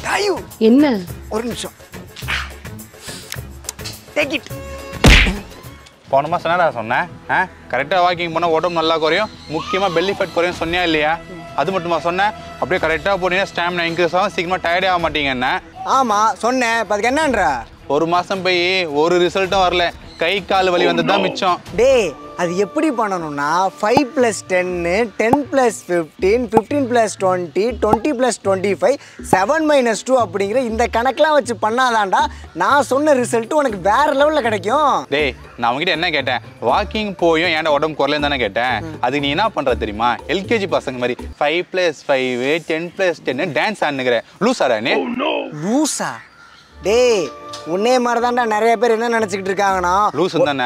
ஐயோ என்ன ஒரு நிமிஷம் டேக் இட். போன மாதம் என்னடா சொன்னேன் கரெக்டாக வாக்கிங் போனால் உடம்பு நல்லா குறையும், முக்கியமாக பெல்லி ஃபேட் குறையும் சொன்னியா இல்லையா? அது மட்டுமா சொன்னேன்? அப்படியே கரெக்டாக போனீங்கன்னா ஸ்டாமினா இன்க்ரீஸ் ஆகும், சீக்கிரமாக டயர்டே ஆக மாட்டீங்க என்ன? ஆமாம் சொன்னேன். இப்போ அதுக்கு என்னன்ற? ஒரு மாதம் போய் ஒரு ரிசல்ட்டும் வரல, கை கால் வலி வந்து தான் மிச்சம். டேய் அது எப்படி பண்ணணும்னா 5 + 10 10 + 15 15 + 20 20 + 25 7 - 2 அப்படிங்கிற இந்த கணக்கெலாம் வச்சு பண்ணாதான்டா நான் சொன்ன ரிசல்ட் உனக்கு வேற லெவலில் கிடைக்கும். டேய் நான் அவங்ககிட்ட என்ன கேட்டேன்? வாக்கிங் போயும் ஏன்டா உடம்பு குறையலன்னு தானே கேட்டேன். அதுக்கு நீ என்ன பண்ணுற தெரியுமா? எல்கேஜி பசங்க மாதிரி 5 + 5 10 + 10 டான்ஸ் ஆடுனுங்கிற லூசாடா நீ? லூசா? டேய் உன்னே மாதிரி தான்டா நிறைய பேர் என்ன நினச்சிக்கிட்டு இருக்காங்கன்னா லூசு தானே.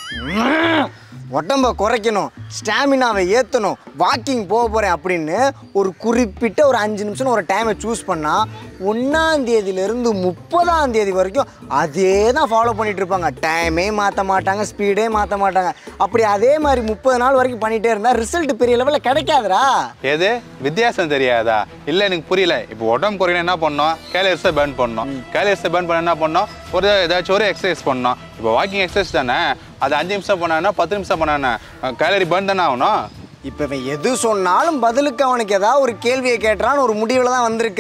உடம்ப குறைக்கணும், ஸ்டாமினாவை ஏற்றணும், வாக்கிங் போக போகிறேன் அப்படின்னு ஒரு குறிப்பிட்ட ஒரு 5 நிமிஷம் ஒரு டைமை சூஸ் பண்ணால் 1ஆம் தேதியிலேருந்து 30ஆம் தேதி வரைக்கும் அதே தான் ஃபாலோ பண்ணிகிட்டு இருப்பாங்க. டைமே மாற்ற மாட்டாங்க, ஸ்பீடே மாற்ற மாட்டாங்க. அப்படி அதே மாதிரி 30 நாள் வரைக்கும் பண்ணிகிட்டே இருந்தால் ரிசல்ட் பெரிய லெவலில் கிடைக்காதுரா. எது வித்தியாசம் தெரியாதா? இல்லை எனக்கு புரியல. இப்போ உடம்பு குறையணும் என்ன பண்ணோம்? கேலரிஸை பர்ன் பண்ணணும். கேலரிஸை பர்ன் பண்ண என்ன பண்ணோம்? ஏதாச்சும் ஒரு எக்ஸசைஸ் பண்ணணும். இப்போ வாக்கிங் எக்ஸசைஸ் தானே, அது 5 நிமிஷம் பண்ணானா 10 நிமிஷம் பண்ணானா கேலரி பர்ன் தானே ஆகணும். இப்போ இவன் எது சொன்னாலும் பதிலுக்கு அவனுக்கு ஏதாவது ஒரு கேள்வியை கேட்டான்னு ஒரு முடிவில் தான் வந்திருக்க.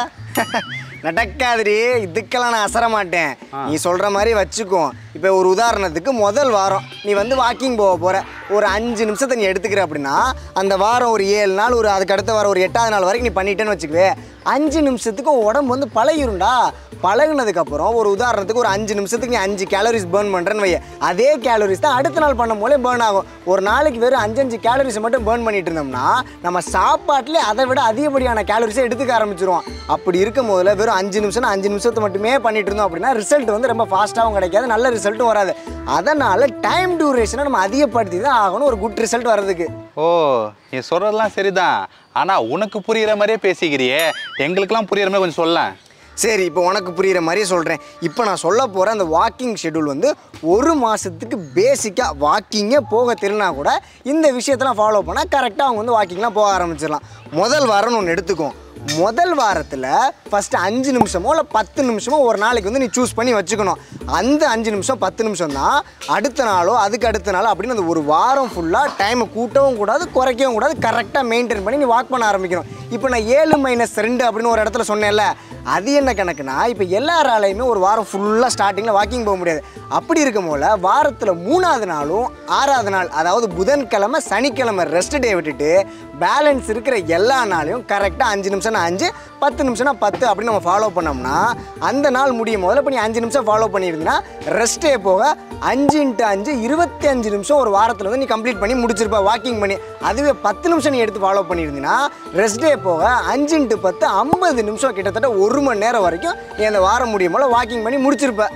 நடக்காதுடி, இதுக்கெல்லாம் நான் அசர மாட்டேன். நீ சொல்கிற மாதிரி வச்சுக்கோ. இப்போ ஒரு உதாரணத்துக்கு முதல் வாரம் நீ வந்து வாக்கிங் போக போகிற, ஒரு 5 நிமிஷத்தை நீ எடுத்துக்கிற அப்படின்னா அந்த வாரம் ஒரு 7 நாள், ஒரு அதுக்கு அடுத்த வாரம் ஒரு 8ஆவது நாள் வரைக்கும் நீ பண்ணிட்டேன்னு வச்சுக்குவே, 5 நிமிஷத்துக்கு உடம்பு வந்து பழகிரும்டா. பழகுனதுக்கப்புறம் ஒரு உதாரணத்துக்கு ஒரு 5 நிமிஷத்துக்கு நீ 5 கேலரிஸ் பர்ன் பண்ணுறேன்னு வைய, அதே கேலரிஸ் தான் அடுத்த நாள் பண்ணும் போலே பர்ன் ஆகும். ஒரு நாளைக்கு வெறும் 5 கேலரிஸை மட்டும் பர்ன் பண்ணிட்டு இருந்தோம்னா நம்ம சாப்பாட்டிலே அதை விட அதிகப்படியான கேலரிஸை எடுத்துக்க ஆரம்பிச்சிருவோம். அப்படி இருக்கும் போதில் வெறும் 5 நிமிஷத்தை மட்டுமே பண்ணிட்டு இருந்தோம் அப்படின்னா ரிசல்ட் வந்து ரொம்ப ஃபாஸ்ட்டாகவும் கிடைக்காது, நல்ல ரிசல்ட்டும் வராது. அதனால் டைம் டியூரேஷனை நம்ம அதிகப்படுத்தி தான் ஆகணும் ஒரு குட் ரிசல்ட் வர்றதுக்கு. ஓ நீ சொல்கிறதெல்லாம் சரிதான், ஆனால் உனக்கு புரிகிற மாதிரியே பேசிக்கிறியே, எங்களுக்கெல்லாம் புரிகிற மாதிரி கொஞ்சம் சொல்ல. சரி இப்போ உனக்கு புரிகிற மாதிரியே சொல்கிறேன். இப்போ நான் சொல்ல போகிற அந்த வாக்கிங் ஷெட்யூல் வந்து ஒரு மாதத்துக்கு பேசிக்காக வாக்கிங்கே போக தெரியலனா கூட இந்த விஷயத்தெல்லாம் ஃபாலோ பண்ணால் கரெக்டாக அவங்க வந்து வாக்கிங்லாம் போக ஆரம்பிச்சிடலாம். முதல் வாரம்னு ஒன்று எடுத்துக்கும். முதல் வாரத்தில் ஃபஸ்ட்டு 5 நிமிஷமோ இல்லை 10 நிமிஷமோ ஒரு நாளைக்கு வந்து நீ சூஸ் பண்ணி வச்சுக்கணும். அந்த 5 நிமிஷம் 10 நிமிஷம் தான் அடுத்த நாளோ அதுக்கு அடுத்த நாளோ அப்படின்னு அந்த ஒரு வாரம் ஃபுல்லாக டைமை கூட்டவும் கூடாது குறைக்கவும் கூடாது, கரெக்டாக மெயின்டைன் பண்ணி நீ வாக் பண்ண ஆரம்பிக்கணும். இப்போ நான் 7 - 2 அப்படின்னு ஒரு இடத்துல சொன்னேன்ல, அது என்ன கணக்குனா இப்போ எல்லாராலையுமே ஒரு வாரம் ஃபுல்லாக ஸ்டார்டிங்கில் வாக்கிங் போக முடியாது. அப்படி இருக்கும் போல் வாரத்தில் 3ஆவது நாளும் 6ஆவது நாள், அதாவது புதன்கிழமை சனிக்கிழமை ரெஸ்ட் டே விட்டுட்டு பேலன்ஸ் இருக்கிற எல்லா நாளையும் கரெக்டாக 5 நிமிஷம்னா 5 10 நிமிஷம்னா 10 அப்படின்னு நம்ம ஃபாலோ பண்ணோம்னா அந்த நாள் முடியும் போதில் இப்போ நீ 5 நிமிஷம் ஃபாலோ பண்ணியிருந்தீங்கன்னா ரெஸ்ட் டே போக 5 × 5 25 நிமிஷம் ஒரு வாரத்தில் வந்து நீ கம்ப்ளீட் பண்ணி முடிச்சிருப்ப வாக்கிங் பண்ணி. அதுவே 10 நிமிஷம் நீ எடுத்து ஃபாலோ பண்ணியிருந்தீங்கன்னா ரெஸ்ட் டே போக 5 × 10 50 நிமிஷம், கிட்டத்தட்ட 1 மணி நேரம் வரைக்கும் நீ அந்த வாரம் முடியும் போல வாக்கிங் பண்ணி முடிச்சிருப்ப.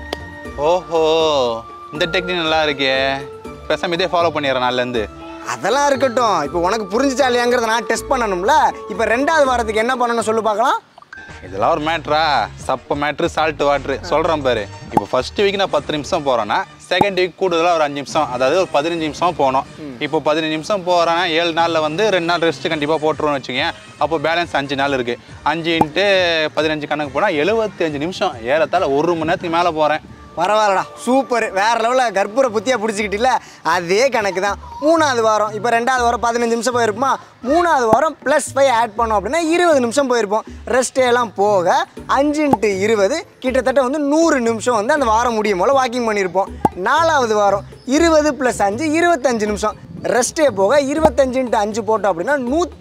ஓஹோ இந்த டெக்னிக் நல்லா இருக்கே, பேசாம இதே ஃபாலோ பண்ணிடுறேன் நாள்லேருந்து. அதெல்லாம் இருக்கட்டும், இப்போ உனக்கு புரிஞ்சுச்சா இல்லையாங்கிறத நான் டெஸ்ட் பண்ணணும்ல. இப்போ 2ஆவது வாரத்துக்கு என்ன பண்ணணும் சொல்லு பார்க்கலாம். இதெல்லாம் ஒரு மேட்ரா? சப்ப மேட்ரு சால்ட் வாட்ரு சொல்கிறேன் பாரு. இப்போ ஃபர்ஸ்ட் வீக் நான் 10 நிமிஷம் போகிறேன்னா செகண்ட் வீக் கூடுதலாக ஒரு 5 நிமிஷம், அதாவது ஒரு 15 நிமிஷம் போகணும். இப்போ 15 நிமிஷம் போகிறேன்னா 7 நாளில் வந்து 2 நாள் ரெஸ்ட்டு கண்டிப்பாக போட்டுருவோன்னு வச்சுக்கேன். அப்போ பேலன்ஸ் 5 நாள் இருக்குது. 5 × 15 கணக்கு போனால் 75 நிமிஷம், ஏறத்தாழ 1 மணி நேரத்துக்கு மேலே போகிறேன். பரவாயில்லடா, சூப்பர், வேறு லெவலில் கற்பூர புத்தியாக பிடிச்சிக்கிட்டில்ல. அதே கணக்கு தான் 3ஆவது வாரம். இப்போ 2ஆவது வாரம் 15 நிமிஷம் போயிருப்போமா, 3ஆவது வாரம் +5 ஆட் பண்ணோம் அப்படின்னா 20 நிமிஷம் போயிருப்போம். ரெஸ்ட் எல்லாம் போக 5 × 20 கிட்டத்தட்ட வந்து 100 நிமிஷம் வந்து அந்த வாரம் முடியும் போல் வாக்கிங் பண்ணியிருப்போம். 4ஆவது வாரம் 20 + 5 25 நிமிஷம். ரெஸ்ட்டே போக 25 × 5 போட்டோம் அப்படின்னா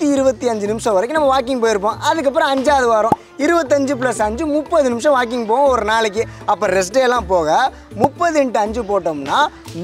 125 நிமிஷம் வரைக்கும் நம்ம வாக்கிங் போயிருப்போம். அதுக்கப்புறம் 5ஆவது வாரம் 25 + 5 30 நிமிஷம் வாக்கிங் போவோம் ஒரு நாளைக்கு. அப்போ ரெஸ்ட் டேலாம் போக 30 × 5 போட்டோம்னா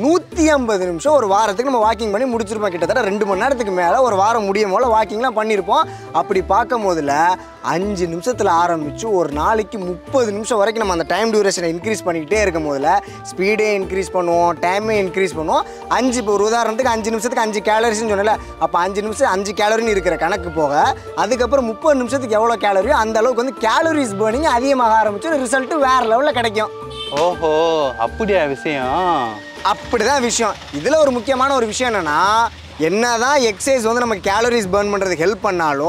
150 நிமிஷம் ஒரு வாரத்துக்கு நம்ம வாக்கிங் பண்ணி முடிச்சிருப்போம். கிட்டத்தட்ட 2 மணி நேரத்துக்கு மேலே ஒரு வாரம் முடியும் போல் வாக்கிங்லாம் பண்ணியிருப்போம். அப்படி பார்க்கும் போதில் 5 நிமிஷத்தில் ஆரம்பித்து ஒரு நாளைக்கு 30 நிமிஷம் வரைக்கும் நம்ம அந்த டைம் டியூரேஷனை இன்க்ரீஸ் பண்ணிக்கிட்டே இருக்கும் போதில் ஸ்பீடே இன்க்ரீஸ் பண்ணுவோம், டைமே இன்க்ரீஸ் பண்ணுவோம். 5 இப்போ ஒரு உதாரணத்துக்கு 5 நிமிஷத்துக்கு 5 கேலரிஸ்ன்னு சொன்னல, அப்போ 5 நிமிஷம் 5 கேலரின்னு இருக்கிற கணக்கு போக அதுக்கப்புறம் 30 நிமிஷத்துக்கு எவ்வளோ கேலரியோ அந்த அளவுக்கு வந்து கேலரிஸ் பர்னிங் அதிகமாக ஆரம்பிச்சு ரிசல்ட்டு வேறு லெவலில் கிடைக்கும். ஓஹோ அப்படியா விஷயம்? அப்படிதான் விஷயம். இதில் ஒரு முக்கியமான ஒரு விஷயம் என்னென்னா, என்னதான் எக்ஸசைஸ் வந்து நம்ம கேலரிஸ் பர்ன் பண்ணுறதுக்கு ஹெல்ப் பண்ணாலும்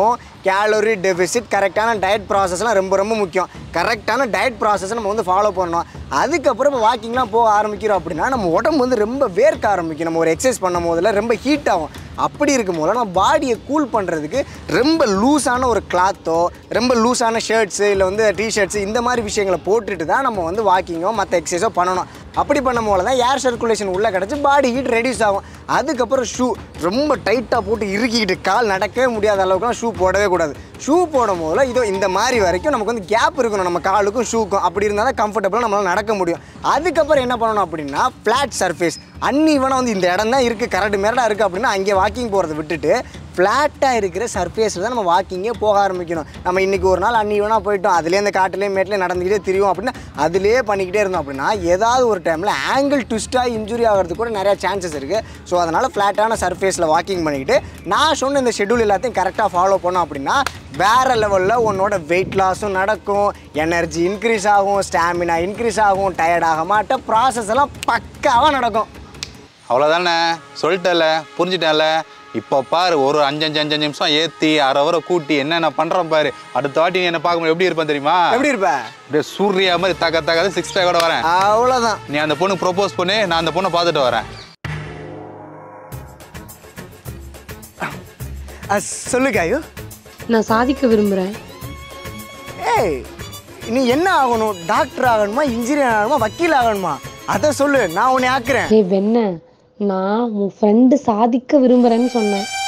கேலரி டெபிசிட், கரெக்டான டயட் ப்ராசஸ்லாம் ரொம்ப ரொம்ப முக்கியம். கரெக்டான டயட் ப்ராசஸை நம்ம வந்து ஃபாலோ பண்ணணும். அதுக்கப்புறம் இப்போ வாக்கிங்லாம் போக ஆரம்பிக்கிறோம் அப்படின்னா நம்ம உடம்பு வந்து ரொம்ப வேர்க்க ஆரம்பிக்கும். நம்ம ஒரு எக்ஸசைஸ் பண்ணும் போதில் ரொம்ப ஹீட் ஆகும். அப்படி இருக்கும் போது நம்ம பாடியை கூல் பண்ணுறதுக்கு ரொம்ப லூஸான ஒரு கிளாத்தோ, ரொம்ப லூஸான ஷர்ட்ஸு, இல்லை வந்து டிஷர்ட்ஸு, இந்த மாதிரி விஷயங்களை போட்டுட்டு தான் நம்ம வந்து வாக்கிங்கோ மற்ற எக்ஸசைஸோ பண்ணணும். அப்படி பண்ணும் போது தான் ஏர் சர்க்குலேஷன் உள்ளே கிடச்சி பாடி ஹீட் ரெடியூஸ் ஆகும். அதுக்கப்புறம் ஷூ ரொம்ப டைட்டாக போட்டு இறுக்கிக்கிட்டு கால் நடக்கவே முடியாத அளவுக்குலாம் ஷூ போடவே கூடாது. ஷூ போடும் போதில் இதோ இந்த மாதிரி வரைக்கும் நமக்கு வந்து கேப் இருக்கணும் நம்ம காலுக்கும் ஷூக்கும். அப்படி இருந்தால் தான் கம்ஃபர்டபுளாக நம்மளால் நடக்க முடியும். அதுக்கப்புறம் என்ன பண்ணணும் அப்படின்னா ஃப்ளாட் சர்ஃபேஸ். அன்இவனாக வந்து இந்த இடம் தான் இருக்குது, கரடு மேரடாக இருக்குது அப்படின்னா அங்கே வாக்கிங் போகிறத விட்டுட்டு ஃப்ளாட்டாக இருக்கிற சர்ஃபேஸில் தான் நம்ம வாக்கிங்கே போக ஆரம்பிக்கணும். நம்ம இன்றைக்கி ஒரு நாள் அன்இவனாக போயிட்டோம், அதுலேயே இந்த காட்டிலே மேட்டிலே நடந்துக்கிட்டே தெரியும் அப்படின்னா அதிலே பண்ணிக்கிட்டே இருந்தோம் அப்படின்னா ஏதாவது ஒரு டைமில் ஆங்கிள் ட்விஸ்ட்டாக இன்ஜுரி ஆகிறதுக்கு கூட நிறையா சான்சஸ் இருக்குது. ஸோ அதனால் ஃப்ளாட்டான சர்ஃபேஸில் வாக்கிங் பண்ணிக்கிட்டு நான் சொன்ன இந்த ஷெட்யூல் எல்லாத்தையும் கரெக்டாக ஃபாலோ பண்ணோம் அப்படின்னா வேறு லெவலில் உன்னோட வெயிட் லாஸும் நடக்கும், எனர்ஜி இன்க்ரீஸ் ஆகும், ஸ்டாமினா இன்க்ரீஸ் ஆகும், டயர்ட் ஆக மாட்டேன், ப்ராசஸ் எல்லாம் பக்காவாக நடக்கும். அவ்வளோதானே, சொல்லிட்டேன்ல, புரிஞ்சுட்டேன்ல. இப்போ பாரு, ஒரு 5 நிமிஷம் ஏற்றி 1/2 hour கூட்டி என்னென்ன பண்ணுறேன் பாரு. அடுத்த வாட்டி நீ என்ன பார்க்கும்போது எப்படி இருப்பேன் தெரியுமா? எப்படி இருப்ப? அப்படியே சூர்யா மாதிரி தக்க 6 பேக்கோட வரேன். அவ்வளோதான். நீ அந்த பொண்ணு ப்ரொபோஸ் பண்ணி நான் அந்த பொண்ணை பார்த்துட்டு வரேன். சொல்லுங்க ஐயோ. நான் சாதிக்க விரும்புகிறேன். ஏய், நீ என்ன ஆகணும்? டாக்டர் ஆகணுமா, இன்ஜினியர் ஆகணுமா, வக்கீல் ஆகணுமா? அதை சொல்லு, நான் உன்னை ஆக்குறேன். ஏய் வெண்ண, நான் உன் ஃப்ரெண்டு சாதிக்க விரும்புகிறேன்னு சொன்னேன்.